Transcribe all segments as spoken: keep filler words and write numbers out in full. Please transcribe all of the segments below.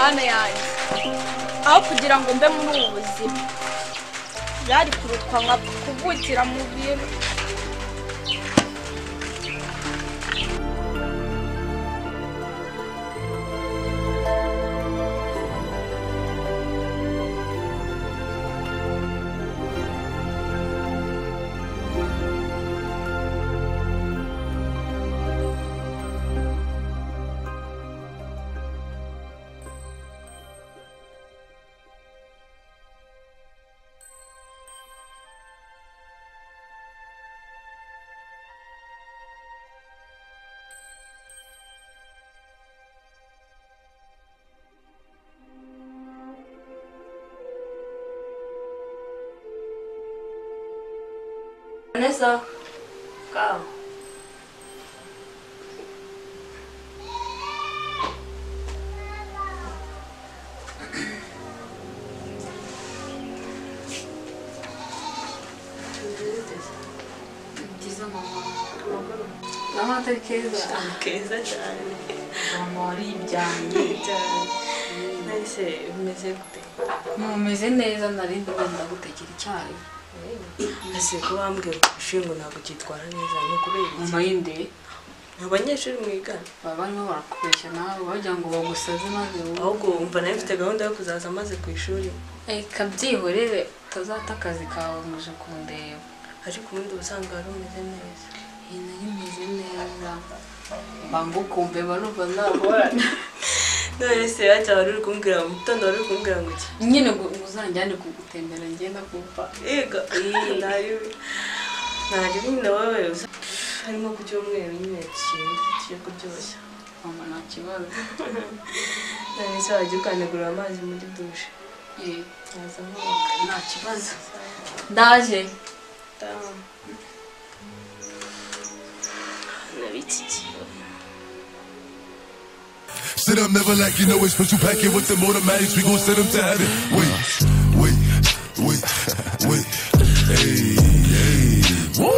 mana yanjye aho kugira ngo mbe muri ubu buzima byari kurutwa nka kuvukira mu bintu. Vanessa, kau. Diz a mamãe. Não, até que que exagerado. Mamãe, já, já. Mas é, mas é que tem. Não, mas é nessa nariz do mundo que tem que tirar. Ese ko bambwiye gushinga ntabwo cyitwara neza no kubera iki mayinde abanyeshuri mwigana babanye barakubeshya nawe bajya ngo bagusaze maze ahubwo umva nawe mfite gahunda yo kuzaza maze ku ishuri eh kabyihorere tazata akazi kawe muje kundeba ariko ubundi usanga ari umeze neza iyi nari meze neza bambukumbe baruva nahora none se yacha wari kumbwira umutondo wari kumbwira ngo iki nyine uzanjyane kugutembera ngenda kumva ega nari nari bino wewe harimo ku cyumweru nyine kindi cyo kuryoshya mama nta kibazo nari se waje ukanegura amazi muri douche eh naza nta kibazo ndaje tamam nabitiki. Sit up, never like you know it's special packet with them automatics. We gon' send them to heaven. Wait, wait, wait, wait. Hey, hey. Woo!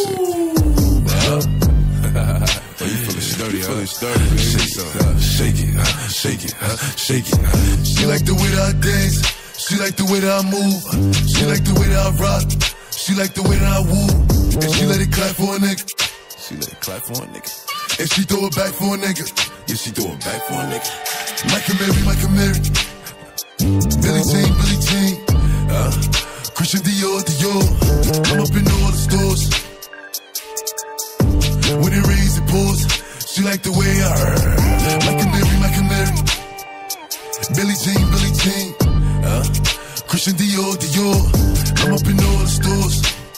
Oh, you feeling sturdy, huh? Feeling sturdy, baby. Shake it, uh, shake it, uh, shake it, uh, shake it. Uh. She like the way that I dance. She like the way that I move. She like the way that I rock. She like the way that I woo. And she let it clap for a nigga. She let it clap for a nigga. And she throw it back for a nigga. Yeah, she throw it back for a nigga. Michael Mary, Michael Mary. Billie Jean, Billie Jean. Uh, Christian Dior, Dior. I'm up in all the stores. When it rains, it pours. She like the way I heard. Michael Mary, Michael Mary. Billie Jean, Billie Jean. Uh, Christian Dior, Dior. I'm up in all the stores.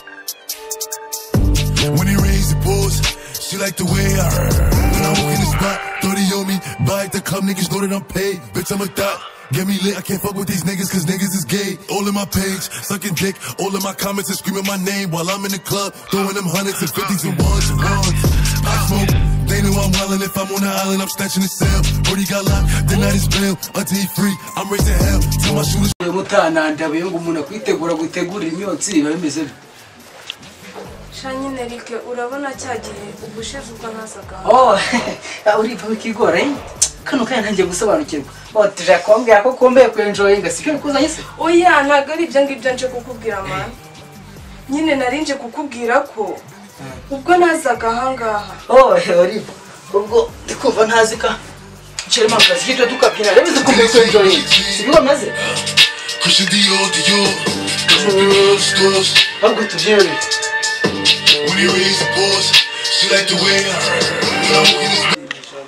When it rains, it pours. She like the way I heard. When I walk in the spot, thirty on me. Buy at the club, niggas know that I'm paid. Bitch, I'm a thot. Get me lit, I can't fuck with these niggas cause niggas is gay. All in my page, sucking dick. All in my comments and screaming my name while I'm in the club. Throwing them hundreds and fifties and ones and ones. I smoke, they know I'm wildin'. If I'm on the island, I'm snatching the cell. Brody got locked, the night is bail. Until he free, I'm raising hell. Tell my shooters. Mutanandabe ngo umuntu kwitegura gutegura imyotsi bameze Shanyine Eric urabona cyagiye ubusheje ubwo nasaga. Oh, uriva bikigora eh? Kano kaya ntangiye gusobanukirwa. Oh, tuje kwambwira ko kombe ku enjoy ngasibyo kuzanye se? Oya ntago ari ibyo ngibyo nje kukubwira man. Nyine narinje kukubwira ko ubwo nazaga hangaha. Oh, uriva. Ubwo ndikumva ntazika. Chirema kazi kitwe tukapina. Rebize kombe ku enjoy. Sibyo maze? Christian Dior, Dior. Dior stores. Ahubwo tubyere. When he raised the boys, she like the way I heard. When I walk in this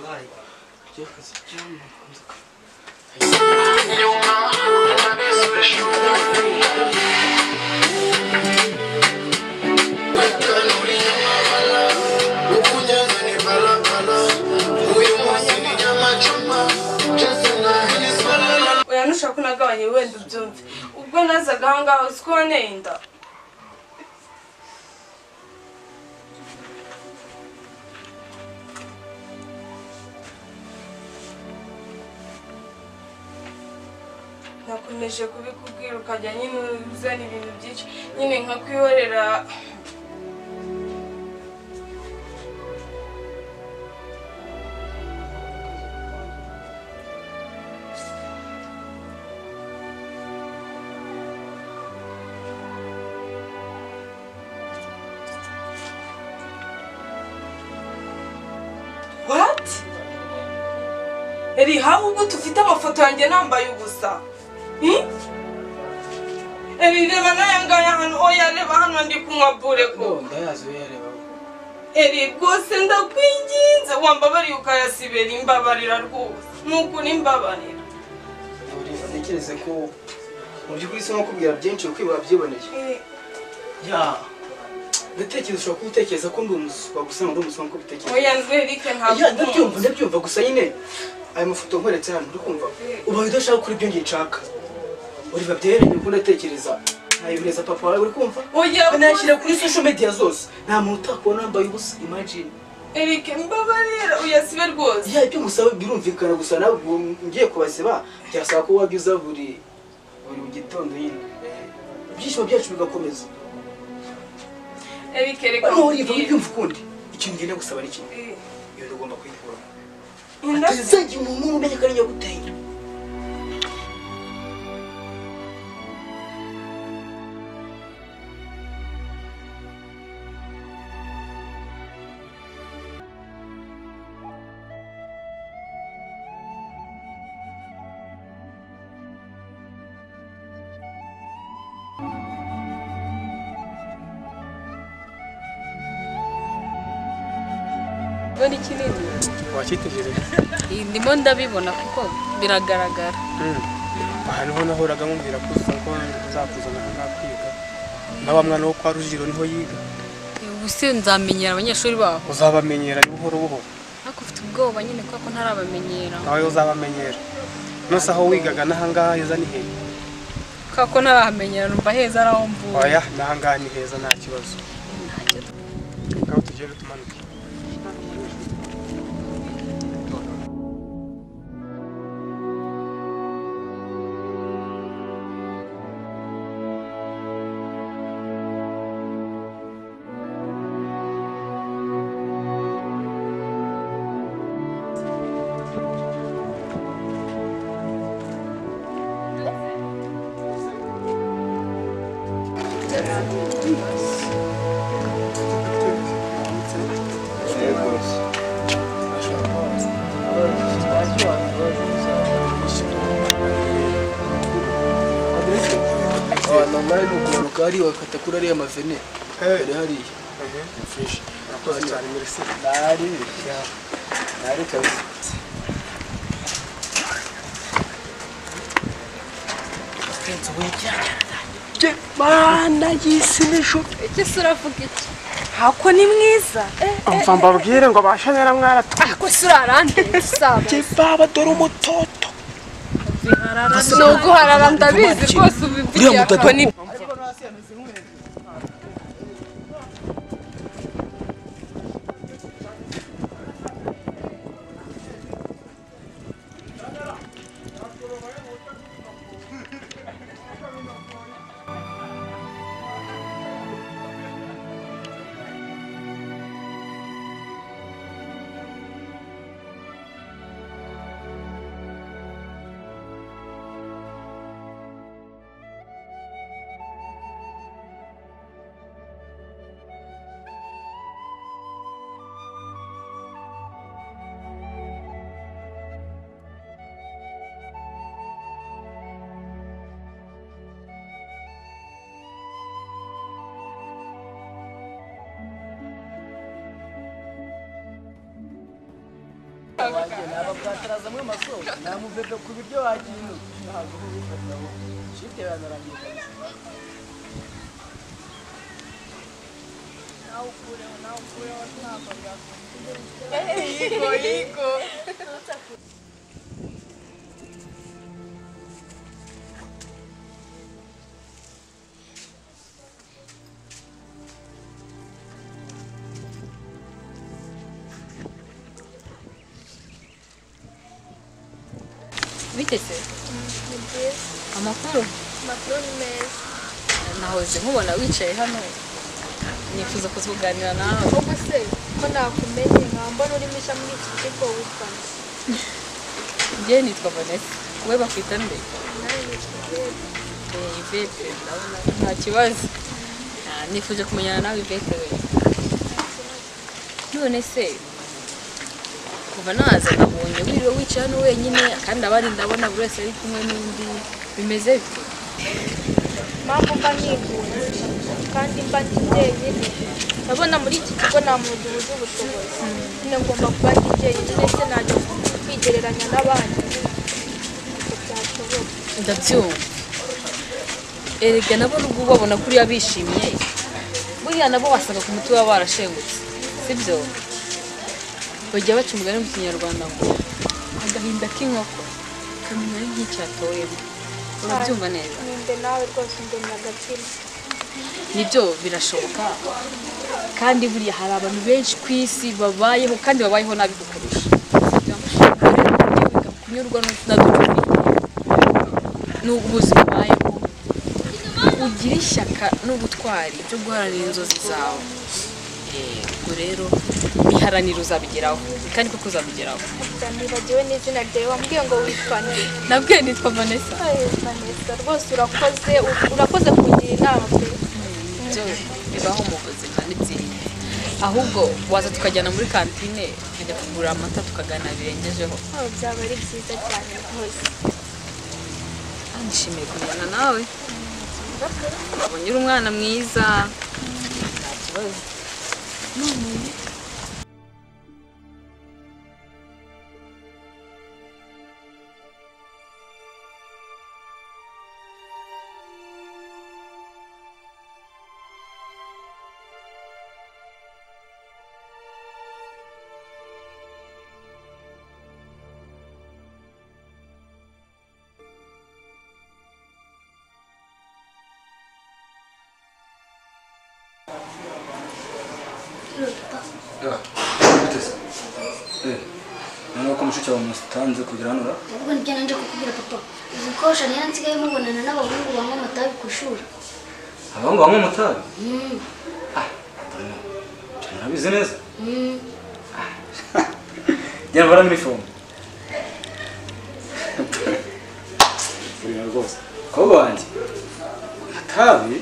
Oya nushaka kunagabanye wenda ubyumve. Ubwo nazaga hangaha usiko nenda. Nakomeje kubikubwira ukajya nyine uzana ibintu byinshi nyine nka kwihorera. ahubwo tufite amafoto yanjye nambaye ubusa. Eri reba nayangaya hano oya reba hano ndi kunywa bure ko. Ndayazi yareba. Eri rwose ndakwinginze wambabariye ukayasibera imbabarira rwose. Nuko nimbabarira. Ntekereze ko mu by'ukuri se nkubwira byinshi uko wabyiboneye. Ya. Ndatekereza ushobora kubitekereza ko ndi umuswa gusa ndi umuswa ko bitekereza. Oya nzwerike ntabwo. Ya ndabyumva ndabyumva gusa nyine ayo mafoto nkweretse hano uri kumva. Uba udashaka kuri byo ngichaka. Uri babyeranye ko ndatekereza. Nayibireza papa wawe uri kumva? Oya nashyira kuri social media zose. Nta muntu utakubona nambaye ubusa imagine. Eric mbabarira uyasibe rwose. Ya ibyo musaba birumvikana gusa nawe ngiye kubasiba byasaba ko wabyuza buri buri mu gitondo yindi. Byishimo byacu bigakomeza. Eric reka no uri byumva kundi. Ikintu ngene gusaba ari kimwe. Iyo ugomba kwikura. Atazajye umuntu umenye ko ari nyaguteye. Bari kinini wakitegereje ndimo ndabibona kuko biragaragara ahantu ho nahoraga nkumvira kuza ko uzakuzana hanga kwiga nawa mwana wo kwa Rujiro niho yiga ubuse nzamenyera abanyeshuri baho uzabamenyera buhoro buhoro ariko ufite ubwoba nyine kuko ntarabamenyera nawe uzabamenyera nose aho wigaga nahanga heza ni he kako ntaramenyera numva heza araho mvuye oya nahanga ni heza nta kibazo kaho tugiye tumanuka Kari wakata kuri ariya mavene ari hariya fresh akoze cyane merci nari nari kabisa kenzo w'icyaje bana yisinisho iki suravuga iki hako ni mwiza umva mbabwire ngo bashanera mwaratu ako surarande saba kibaba dore umutoto nuko harara ndabizi rwose ubivugiye ako ni abakataraza mwe masoko namuvebe ku biryo wagiye ntabwo ubifataho shite yanarangiye nawo kure nawo kure ntabwo yakora yigo yigo bitese amakuru makuru ni meza nahoze nkubona wicaye hano nifuza kuzuganira nawe ubwo se ko nakumenye nkambona uri misha muri iki kigo witwa njye nitwa Vanessa we bakwita nde nawe nitwa eh Ivete ndabona nta kibazo nifuje kumenyana nawe Ivete we none se kuva naza nabonye wiriwe wicaye hano wenyine kandi abandi ndabona buri wese ari kumwe n'undi bimeze bite mpamvu mba nigunze kandi mba ndi jyenyine ndabona muri iki kigo nta muntu wuje ubushobozi nyine ngomba kuba ndi jyenyine ndetse najya kwigereranya n'abandi byashoboka ndabyumva erega nabo n'ubwo babona kuriya bishimye buriya nabo wasanga ku mutwe waba warashengutse sibyo bajya baca umugani mu kinyarwanda ngo agahinda k'inkoko kamenya ari nk'icyatoyemo urabyumva neza nimbe nawe rwose ndemye agatima nibyo birashoboka kandi buriya hari abantu benshi ku isi babayeho kandi babayeho nabi kukurusha kunyurwa n'udufite n'ubuzima bayeho ugira ishyaka n'ubutwari byo guharanira inzozi zawe ubwo rero iharanira uzabigeraho kandi koko uzabigeraho nibagiwe n'izina ryawe wambwiye ngo witwa nde nabwiye nitwa Vanessa Vanessa rwose urakoze urakoze kugira inama pe byo bibaho mu buzima ni byiza ahubwo waza tukajyana muri kantine tukajya kugura amata tukagana birengejeho byaba ari byiza cyane rwose nishimiye kubona nawe abonye uri umwana mwiza nta kibazo none None ko mushiki wawe mustanze kugira hano ra? Ubwo njye nanje kukubwira papa. Uzi ko Shania nsigaye mubonana n'abahungu bamwe amatabi ku ishuri. Abahungu bamwe amatabi? Mm. Ah, nabizi neza. Mm. Jya bara muri form. Uri rwose. Ko banje. Amatabi?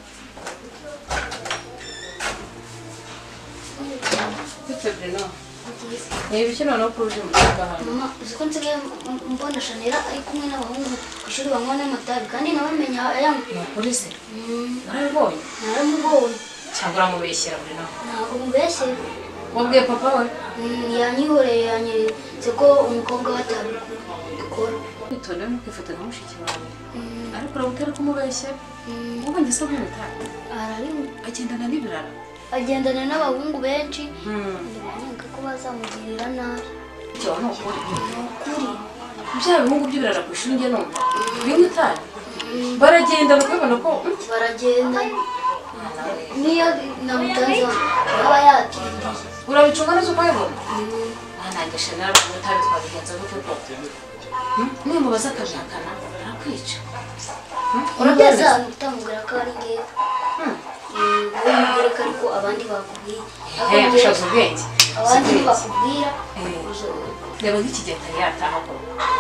Niba iki noneho kuri uje mu kigo hano Mama, uzi ko nsigaye mbona Shania ari kumwe n'abahungu ku ishuri banywa n'amatabi kandi nabamenya ayamwe. ni ukuri se Mm. narabibonye Naramubonye. cyangwa uramubeshyera buri nawe Ntabwo mubeshye. wabwiye papa we Mm, yanyihoreye yanyeretse ko umukobwa we atabikora. witonde ntukifate nka mushiki wawe Mm. ariko urabutera kumubeshyera Mm. ubonye se nk'umutari Ararimu. agendana n'ibirara Agendana n'abahungu benshi. Hmm. Ndabona ko bazamugirira nabi. icyo ni ukuri Ni ukuri. bya bihungu by'ibirara ku ishuri njye numva bimutari baragenda bakabona ko Baragenda niyo namutanze aba yakiriye. urabicunga neza ukayibona nanjye shanara umutari twabigenza gute koko nimubaza akabihakana arakwica Urageze ahantu utamubwira ko ari ngewe. Wowe mubwire ko ariko abandi bakubwira. Eh, ushaza ubwenge Abandi ntibakubwira. reba nk'ikigenda yataha ko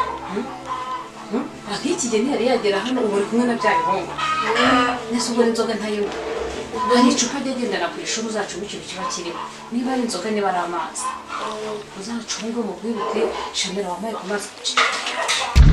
nk'ikigenda yari yagera hano ubu uri kumwe na bya bihungu nese ubwo n'inzoga ntayinywa hari icupa ryagendana ku ishuri uzacunga ikintu kiba kirimo niba ari inzoga niba ari amazi uzacunge umubwire uti shanira wambaye ku mazi